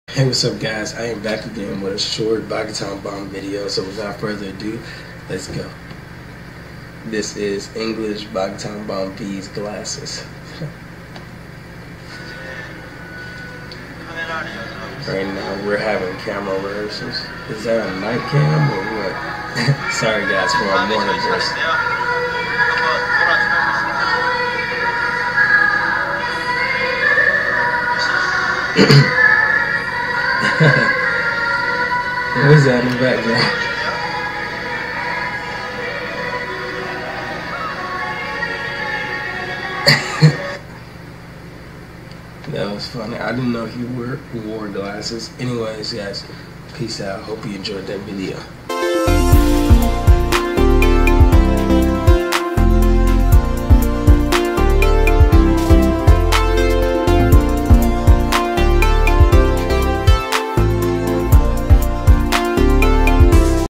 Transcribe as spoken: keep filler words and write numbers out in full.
Hey, what's up guys? I am back again with a short Bogota Bomb video, so without further ado, let's go. This is English Bogota Bomb B's glasses. Right now we're having camera rehearsals. Is that a night cam or what? Sorry guys for our morning voice. What was that in the background? That was funny. I didn't know he wore, wore glasses. Anyways, guys, peace out. Hope you enjoyed that video.